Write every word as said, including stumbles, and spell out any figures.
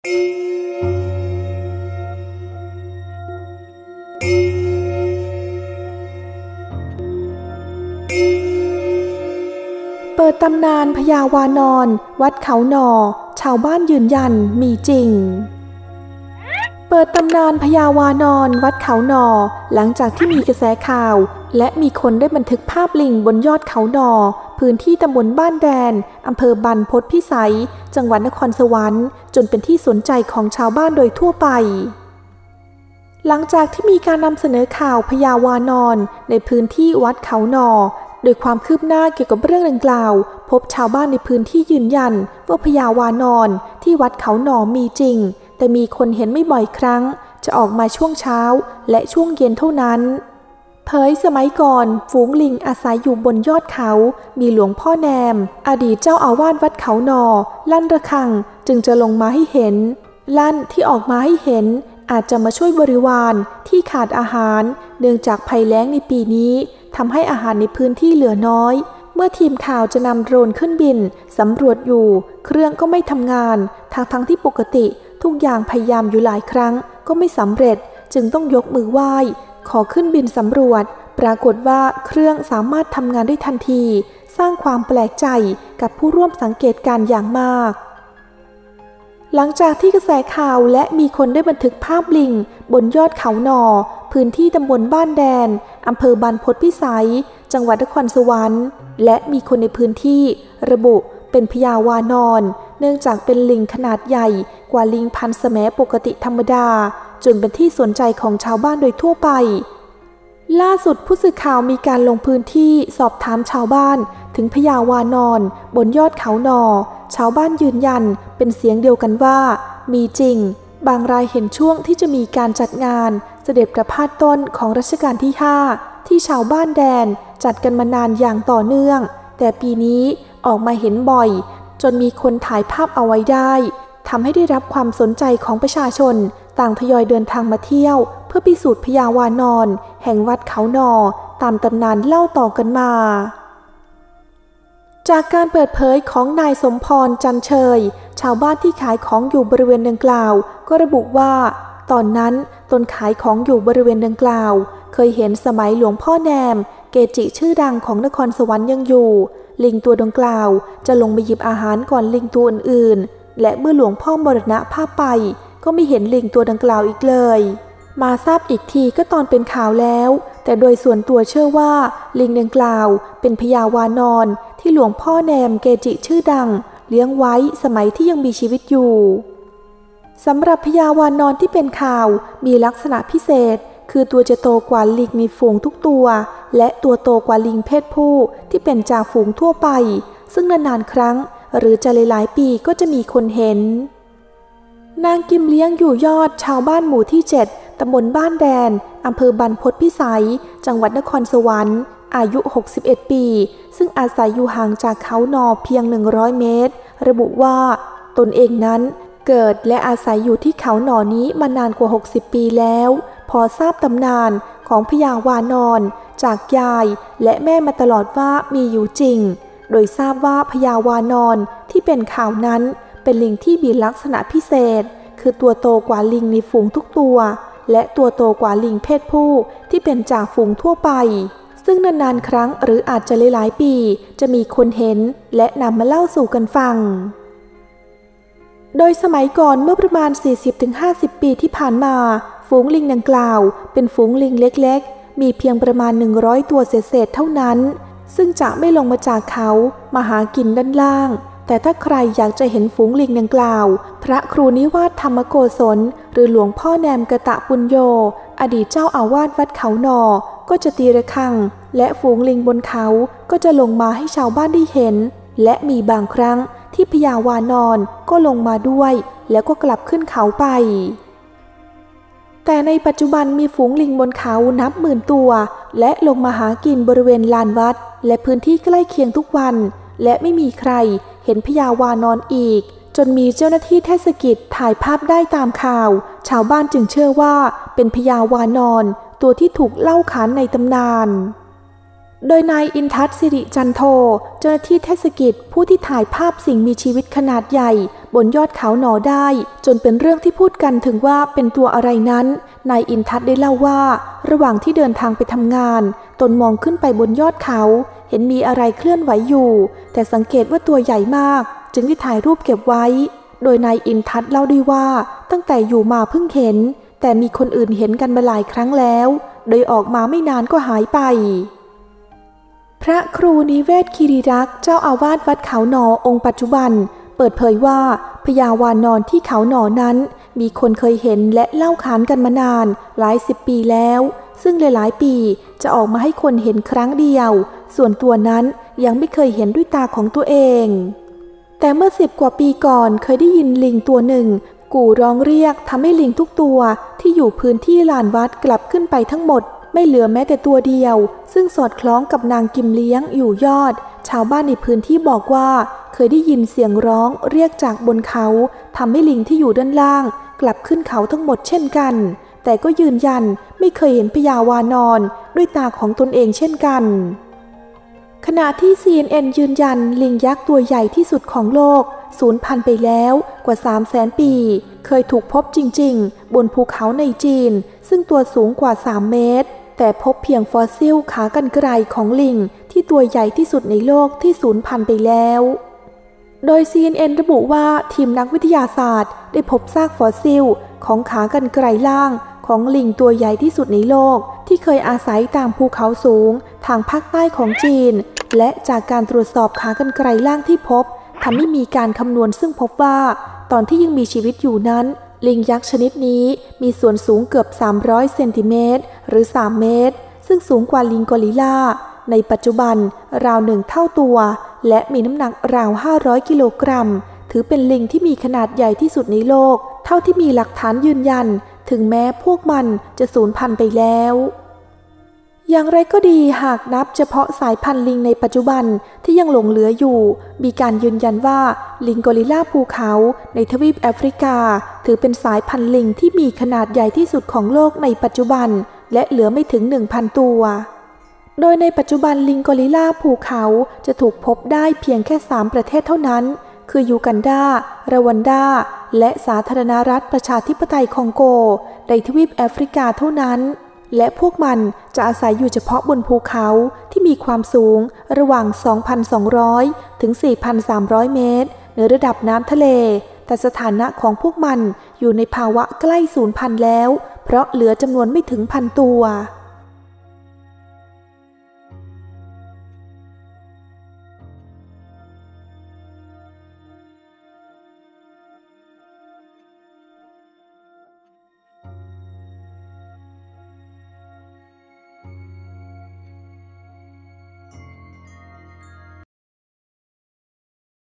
เปิดตำนานพญาวานอนวัดเขาหนอชาวบ้านยืนยันมีจริงเปิดตำนานพญาวานอนวัดเขาหนอหลังจากที่มีกระแสข่าวและมีคนได้บันทึกภาพลิงบนยอดเขาหนอพื้นที่ตำบลบ้านแดนอำเภอบรรพตพิสัยจังหวัดนครสวรรค์จนเป็นที่สนใจของชาวบ้านโดยทั่วไปหลังจากที่มีการนำเสนอข่าวพญาวานอนในพื้นที่วัดเขาหนอโดยความคืบหน้าเกี่ยวกับเรื่องดังกล่าวพบชาวบ้านในพื้นที่ยืนยันว่าพญาวานอนที่วัดเขาหนอมีจริงแต่มีคนเห็นไม่บ่อยครั้งจะออกมาช่วงเช้าและช่วงเย็นเท่านั้นเผยสมัยก่อนฝูงลิงอาศัยอยู่บนยอดเขามีหลวงพ่อแนมอดีตเจ้าอาวาสวัดเขาหนอลั่นระฆังจึงจะลงมาให้เห็นลั่นที่ออกมาให้เห็นอาจจะมาช่วยบริวารที่ขาดอาหารเนื่องจากภัยแล้งในปีนี้ทำให้อาหารในพื้นที่เหลือน้อยเมื่อทีมข่าวจะนำโดรนขึ้นบินสำรวจอยู่เครื่องก็ไม่ทำงานทั้งทั้งที่ปกติทุกอย่างพยายามอยู่หลายครั้งก็ไม่สำเร็จจึงต้องยกมือไหว้ขอขึ้นบินสำรวจปรากฏว่าเครื่องสามารถทำงานได้ทันทีสร้างความแปลกใจกับผู้ร่วมสังเกตการณ์อย่างมากหลังจากที่กระแสข่าวและมีคนได้บันทึกภาพลิงบนยอดเขาหนอพื้นที่ตำบลบ้านแดนอำเภอบรรพตพิสัยจังหวัดนครสวรรค์และมีคนในพื้นที่ระบุเป็นพญาวานอนเนื่องจากเป็นลิงขนาดใหญ่กว่าลิงพันธุ์แสมปกติธรรมดาจนเป็นที่สนใจของชาวบ้านโดยทั่วไปล่าสุดผู้สื่อข่าวมีการลงพื้นที่สอบถามชาวบ้านถึงพญาวานอนบนยอดเขาหนอชาวบ้านยืนยันเป็นเสียงเดียวกันว่ามีจริงบางรายเห็นช่วงที่จะมีการจัดงานเสด็จประพาสต้นของรัชกาลที่ห้าที่ชาวบ้านแดนจัดกันมานานอย่างต่อเนื่องแต่ปีนี้ออกมาเห็นบ่อยจนมีคนถ่ายภาพเอาไว้ได้ทำให้ได้รับความสนใจของประชาชนต่างทยอยเดินทางมาเที่ยวเพื่อพิสูจน์พญาวานอนแห่งวัดเขาหนอตามตำนานเล่าต่อกันมาจากการเปิดเผยของนายสมพรจันเชยชาวบ้านที่ขายของอยู่บริเวณดังกล่าวก็ระบุว่าตอนนั้นตนขายของอยู่บริเวณดังกล่าวเคยเห็นสมัยหลวงพ่อแนมเกจิชื่อดังของนครสวรรค์ยังอยู่ลิงตัวดังกล่าวจะลงไปหยิบอาหารก่อนลิงตัวอื่นๆและเมื่อหลวงพ่อมรณภาพไปก็ไม่เห็นลิงตัวดังกล่าวอีกเลยมาทราบอีกทีก็ตอนเป็นข่าวแล้วแต่โดยส่วนตัวเชื่อว่าลิงดังกล่าวเป็นพญาวานอนที่หลวงพ่อแนมเกจิชื่อดังเลี้ยงไว้สมัยที่ยังมีชีวิตอยู่สำหรับพญาวานอนที่เป็นข่าวมีลักษณะพิเศษคือตัวจะโตกว่าลิงในฝูงทุกตัวและตัวโตกว่าลิงเพศผู้ที่เป็นจ่าฝูงทั่วไปซึ่งนานๆครั้งหรือจะหลายๆปีก็จะมีคนเห็นนางกิมเลี้ยงอยู่ยอดชาวบ้านหมู่ที่เจ็ดตำบลบ้านแดนอำเภอบรรพตพิสัยจังหวัดนครสวรรค์อายุหกสิบเอ็ดปีซึ่งอาศัยอยู่ห่างจากเขาหนอเพียงหนึ่งร้อยเมตรระบุว่าตนเองนั้นเกิดและอาศัยอยู่ที่เขาหนอนี้มานานกว่าหกสิบปีแล้วพอทราบตำนานของพญาวานอนจากยายและแม่มาตลอดว่ามีอยู่จริงโดยทราบว่าพญาวานอนที่เป็นข่าวนั้นเป็นลิงที่มีลักษณะพิเศษคือตัวโตกว่าลิงในฝูงทุกตัวและตัวโตกว่าลิงเพศผู้ที่เป็นจ่าฝูงทั่วไปซึ่งนานๆครั้งหรืออาจจะหลายๆปีจะมีคนเห็นและนำมาเล่าสู่กันฟังโดยสมัยก่อนเมื่อประมาณ สี่สิบถึงห้าสิบ ปีที่ผ่านมาฝูงลิงดังกล่าวเป็นฝูงลิงเล็กๆมีเพียงประมาณหนึ่งร้อยตัวเศษๆเท่านั้นซึ่งจะไม่ลงมาจากเขามาหากินด้านล่างแต่ถ้าใครอยากจะเห็นฝูงลิงดังกล่าวพระครูนิวาสธรรมโกศลหรือหลวงพ่อแนมกตะปุญโญอดีตเจ้าอาวาสวัดเขาหนอก็จะตีระฆังและฝูงลิงบนเขาก็จะลงมาให้ชาวบ้านได้เห็นและมีบางครั้งที่พญาวานอนก็ลงมาด้วยแล้วก็กลับขึ้นเขาไปแต่ในปัจจุบันมีฝูงลิงบนเขานับหมื่นตัวและลงมาหากินบริเวณลานวัดและพื้นที่ใกล้เคียงทุกวันและไม่มีใครเห็นพญาวานอนอีกจนมีเจ้าหน้าที่เทศกิจถ่ายภาพได้ตามข่าวชาวบ้านจึงเชื่อว่าเป็นพญาวานอนตัวที่ถูกเล่าขานในตำนานโดยนายอินทัศน์สิริจันโทเจ้าหน้าที่เทศกิจผู้ที่ถ่ายภาพสิ่งมีชีวิตขนาดใหญ่บนยอดเขาหนอได้จนเป็นเรื่องที่พูดกันถึงว่าเป็นตัวอะไรนั้นนายอินทัศน์ได้เล่าว่าระหว่างที่เดินทางไปทำงานตนมองขึ้นไปบนยอดเขาเห็นมีอะไรเคลื่อนไหวอยู่แต่สังเกตว่าตัวใหญ่มากจึงได้ถ่ายรูปเก็บไว้โดยนายอินทัศน์เล่าด้วยว่าตั้งแต่อยู่มาเพิ่งเห็นแต่มีคนอื่นเห็นกันมาหลายครั้งแล้วโดยออกมาไม่นานก็หายไปพระครูนิเวศคีรีรักษ์เจ้าอาวาสวัดเขาหนอองค์ปัจจุบันเปิดเผยว่าพญาวานอนที่เขาหนอนั้นมีคนเคยเห็นและเล่าขานกันมานานหลายสิบปีแล้วซึ่งหลายๆปีจะออกมาให้คนเห็นครั้งเดียวส่วนตัวนั้นยังไม่เคยเห็นด้วยตาของตัวเองแต่เมื่อสิบกว่าปีก่อนเคยได้ยินลิงตัวหนึ่งกู่ร้องเรียกทำให้ลิงทุกตัวที่อยู่พื้นที่ลานวัดกลับขึ้นไปทั้งหมดไม่เหลือแม้แต่ตัวเดียวซึ่งสอดคล้องกับนางกิมเลี้ยงอยู่ยอดชาวบ้านในพื้นที่บอกว่าเคยได้ยินเสียงร้องเรียกจากบนเขาทำให้ลิงที่อยู่ด้านล่างกลับขึ้นเขาทั้งหมดเช่นกันแต่ก็ยืนยันไม่เคยเห็นพญาวานอนด้วยตาของตนเองเช่นกันขณะที่ ซี เอ็น เอ็น ยืนยันลิงยักษ์ตัวใหญ่ที่สุดของโลกสูญพันธุ์ไปแล้วกว่า สามแสน ปีเคยถูกพบจริงๆบนภูเขาในจีนซึ่งตัวสูงกว่าสามเมตรแต่พบเพียงฟอสซิลขากรรไกรของลิงที่ตัวใหญ่ที่สุดในโลกที่สูญพันธุ์ไปแล้วโดย ซี เอ็น เอ็น ระบุว่าทีมนักวิทยาศาสตร์ได้พบซากฟอสซิลของขากรรไกรล่างของลิงตัวใหญ่ที่สุดในโลกที่เคยอาศัยตามภูเขาสูงทางภาคใต้ของจีนและจากการตรวจสอบขากรรไกรล่างที่พบทำให้มีการคำนวณซึ่งพบว่าตอนที่ยังมีชีวิตอยู่นั้นลิงยักษ์ชนิดนี้มีส่วนสูงเกือบสามร้อยเซนติเมตรหรือสามเมตรซึ่งสูงกว่าลิงกอริลลาในปัจจุบันราวหนึ่งเท่าตัวและมีน้ำหนักราวห้าร้อยกิโลกรัมถือเป็นลิงที่มีขนาดใหญ่ที่สุดในโลกเท่าที่มีหลักฐานยืนยันถึงแม้พวกมันจะสูญพันธุ์ไปแล้วอย่างไรก็ดีหากนับเฉพาะสายพันธุ์ลิงในปัจจุบันที่ยังหลงเหลืออยู่มีการยืนยันว่าลิงกอริลลาภูเขาในทวีปแอฟริกาถือเป็นสายพันธุ์ลิงที่มีขนาดใหญ่ที่สุดของโลกในปัจจุบันและเหลือไม่ถึง หนึ่งพัน ตัวโดยในปัจจุบันลิงกอริลลาภูเขาจะถูกพบได้เพียงแค่สามประเทศเท่านั้นคือยูกันดารวันดาและสาธารณรัฐประชาธิปไตยคองโกในทวีปแอฟริกาเท่านั้นและพวกมันจะอาศัยอยู่เฉพาะบนภูเขาที่มีความสูงระหว่าง สองพันสองร้อย ถึง สี่พันสามร้อย เมตรเหนือระดับน้ำทะเลแต่สถานะของพวกมันอยู่ในภาวะใกล้สูญพันธุ์แล้วเพราะเหลือจำนวนไม่ถึงพันตัว